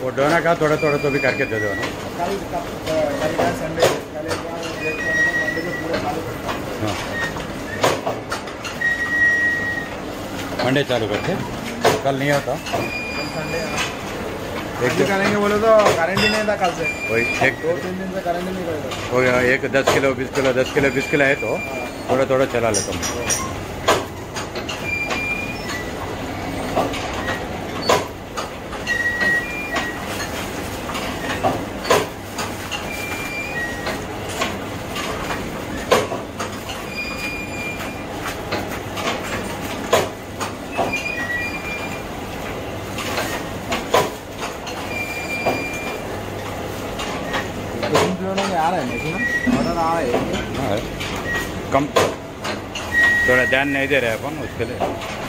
वो डोना का थोड़ा थोड़ा तो भी करके दे दो ना। कल का संडे कल एक बार ब्रेक मंडे को पूरा चालू करता हूँ। हाँ मंडे चालू करते, कल नहीं होता। कल संडे एक दिन करेंगे बोले तो करंट ही नहीं था कल से। वही एक 2-3 दिन से करंट ही नहीं रहेगा। हो गया। एक 10 किलो 20 किलो 10 किलो 20 किलो है तो थोड़ा थोड़ा चला लेता हूँ। आ रहा है मशीन ऑर्डर आ रहा है हाँ, कम थोड़ा ध्यान नहीं दे रहे अपन उसके लिए।